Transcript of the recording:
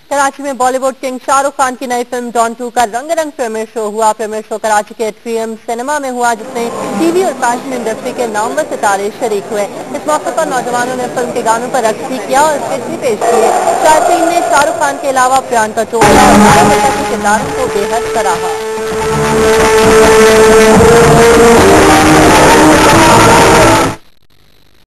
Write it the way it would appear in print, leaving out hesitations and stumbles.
कराची में बॉलीवुड किंग शाहरुख खान की नई फिल्म डॉन 2 का रंगारंग प्रीमियर शो हुआ। प्रीमियर शो कराची के एट्रियम सिनेमा में हुआ, जिसमें टीवी और फैशन इंडस्ट्री के नामवर सितारे शरीक हुए। इस मौके पर नौजवानों ने फिल्म के गानों पर रक्स भी किया और स्किट भी पेश किए। शायकीन ने शाहरुख खान के अलावा प्रियंका चोपड़ा और माधव के किरदारों को बेहद सराहा।